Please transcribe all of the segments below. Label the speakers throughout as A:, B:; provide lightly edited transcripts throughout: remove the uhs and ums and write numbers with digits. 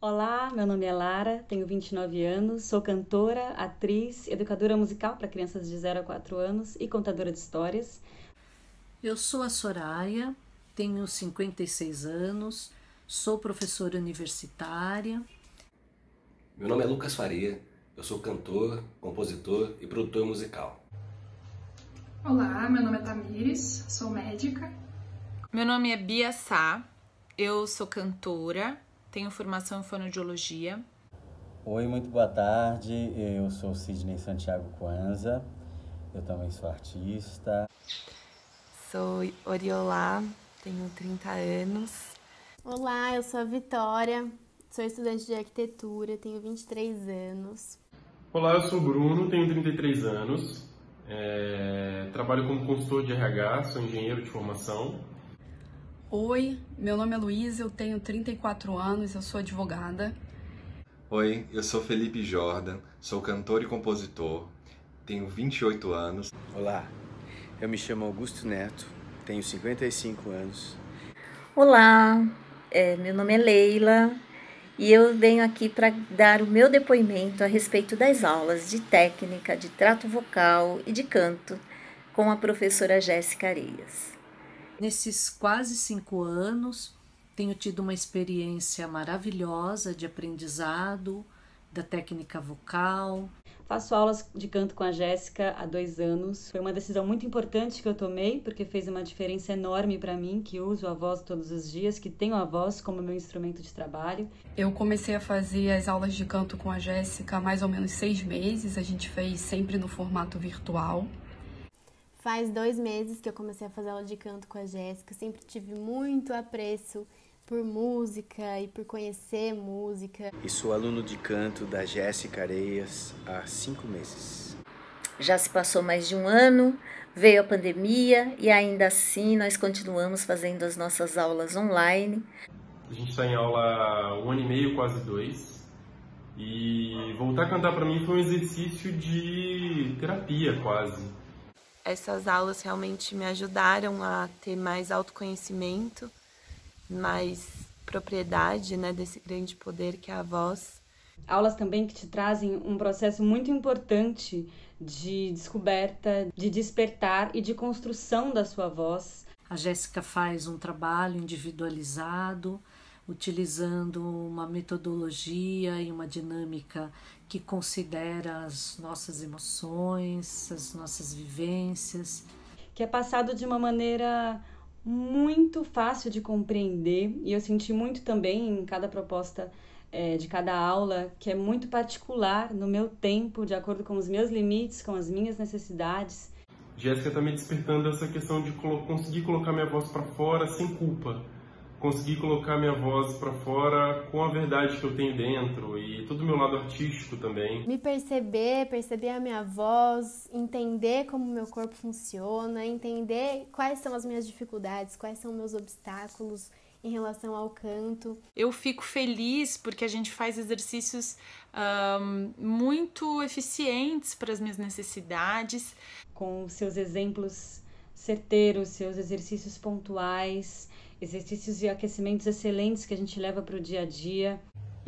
A: Olá, meu nome é Lara, tenho 29 anos, sou cantora, atriz, educadora musical para crianças de 0 a 4 anos e contadora de histórias.
B: Eu sou a Soraya, tenho 56 anos, sou professora universitária.
C: Meu nome é Lucas Faria, eu sou cantor, compositor e produtor musical.
D: Olá, meu nome é Tamires, sou médica.
E: Meu nome é Bia Sá, eu sou cantora, tenho formação em fonoaudiologia.
F: Oi, muito boa tarde, eu sou Sidney Santiago Kwanza, eu também sou artista.
G: Sou Oriolá, tenho 30 anos.
H: Olá, eu sou a Vitória, sou estudante de arquitetura, tenho 23 anos.
I: Olá, eu sou o Bruno, tenho 33 anos, trabalho como consultor de RH, sou engenheiro de formação.
J: Oi, meu nome é Luísa, eu tenho 34 anos, eu sou advogada.
K: Oi, eu sou Felipe Jordan, sou cantor e compositor, tenho 28 anos.
L: Olá, eu me chamo Augusto Neto, tenho 55 anos.
M: Olá, meu nome é Leila e eu venho aqui para dar o meu depoimento a respeito das aulas de técnica, de trato vocal e de canto com a professora Jéssica Areias.
B: Nesses quase 5 anos, tenho tido uma experiência maravilhosa de aprendizado da técnica vocal.
A: Faço aulas de canto com a Jéssica há 2 anos. Foi uma decisão muito importante que eu tomei, porque fez uma diferença enorme para mim, que uso a voz todos os dias, que tenho a voz como meu instrumento de trabalho.
J: Eu comecei a fazer as aulas de canto com a Jéssica há mais ou menos 6 meses. A gente fez sempre no formato virtual.
H: Faz 2 meses que eu comecei a fazer aula de canto com a Jéssica. Sempre tive muito apreço por música e por conhecer música.
L: E sou aluno de canto da Jéssica Areias há 5 meses.
M: Já se passou mais de 1 ano, veio a pandemia e ainda assim nós continuamos fazendo as nossas aulas online.
I: A gente está em aula há 1 ano e meio, quase 2. E voltar a cantar para mim foi um exercício de terapia quase.
G: Essas aulas realmente me ajudaram a ter mais autoconhecimento, mais propriedade, né, desse grande poder que é a voz.
A: Aulas também que te trazem um processo muito importante de descoberta, de despertar e de construção da sua voz.
B: A Jéssica faz um trabalho individualizado, utilizando uma metodologia e uma dinâmica que considera as nossas emoções, as nossas vivências.
A: Que é passado de uma maneira muito fácil de compreender, e eu senti muito também em cada proposta de cada aula, que é muito particular no meu tempo, de acordo com os meus limites, com as minhas necessidades.
I: Jéssica está me despertando essa questão de conseguir colocar minha voz para fora sem culpa. Conseguir colocar minha voz para fora com a verdade que eu tenho dentro e todo o meu lado artístico também.
H: Me perceber a minha voz, entender como o meu corpo funciona, entender quais são as minhas dificuldades, quais são meus obstáculos em relação ao canto.
E: Eu fico feliz porque a gente faz exercícios muito eficientes para as minhas necessidades.
A: Com seus exemplos certeiros, seus exercícios pontuais, exercícios e aquecimentos excelentes que a gente leva para o dia a dia.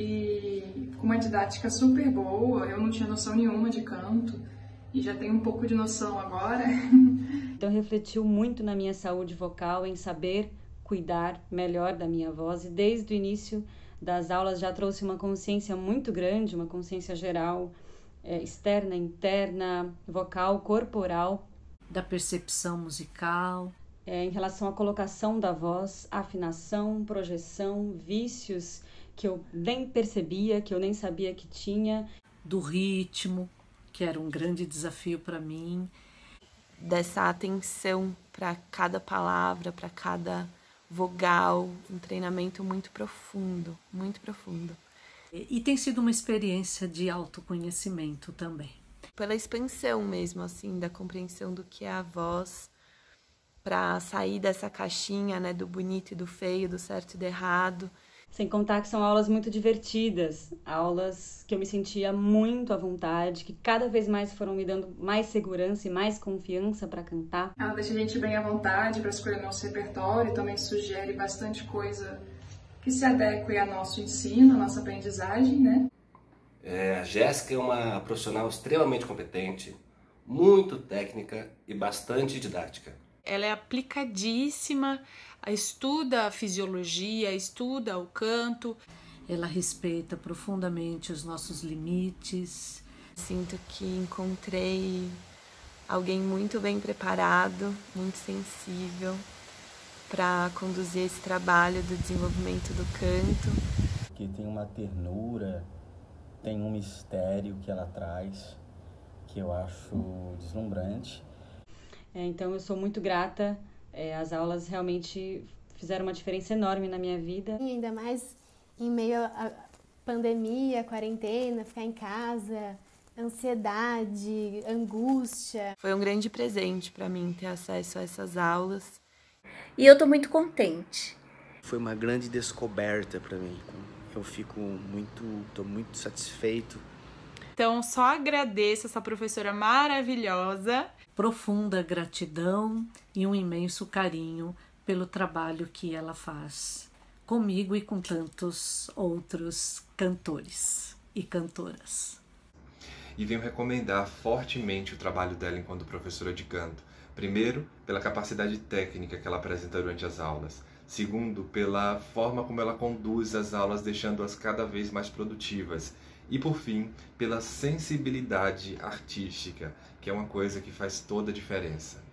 D: E com uma didática super boa, eu não tinha noção nenhuma de canto e já tenho um pouco de noção agora.
A: Então refletiu muito na minha saúde vocal, em saber cuidar melhor da minha voz, e desde o início das aulas já trouxe uma consciência muito grande, uma consciência geral, externa, interna, vocal, corporal.
B: Da percepção musical.
A: Em relação à colocação da voz, afinação, projeção, vícios que eu nem percebia, que eu nem sabia que tinha.
B: Do ritmo, que era um grande desafio para mim.
G: Dessa atenção para cada palavra, para cada vogal, um treinamento muito profundo, muito profundo.
B: E tem sido uma experiência de autoconhecimento também.
G: Pela expansão mesmo, assim, da compreensão do que é a voz, para sair dessa caixinha, né, do bonito e do feio, do certo e do errado.
A: Sem contar que são aulas muito divertidas, aulas que eu me sentia muito à vontade, que cada vez mais foram me dando mais segurança e mais confiança para cantar.
D: Ela deixa a gente bem à vontade para escolher nosso repertório, também sugere bastante coisa que se adeque ao nosso ensino, à nossa aprendizagem, né?
C: A Jéssica é uma profissional extremamente competente, muito técnica e bastante didática.
E: Ela é aplicadíssima, estuda a fisiologia, estuda o canto.
B: Ela respeita profundamente os nossos limites.
G: Sinto que encontrei alguém muito bem preparado, muito sensível para conduzir esse trabalho do desenvolvimento do canto.
F: Que tem uma ternura, tem um mistério que ela traz, que eu acho deslumbrante.
A: Então eu sou muito grata, as aulas realmente fizeram uma diferença enorme na minha vida.
H: E ainda mais em meio à pandemia, quarentena, ficar em casa, ansiedade, angústia.
G: Foi um grande presente para mim ter acesso a essas aulas.
M: E eu estou muito contente.
L: Foi uma grande descoberta para mim. Eu estou muito satisfeito.
E: Então, só agradeço essa professora maravilhosa.
B: Profunda gratidão e um imenso carinho pelo trabalho que ela faz comigo e com tantos outros cantores e cantoras.
K: E venho recomendar fortemente o trabalho dela enquanto professora de canto. Primeiro, pela capacidade técnica que ela apresenta durante as aulas. Segundo, pela forma como ela conduz as aulas, deixando-as cada vez mais produtivas. E, por fim, pela sensibilidade artística, que é uma coisa que faz toda a diferença.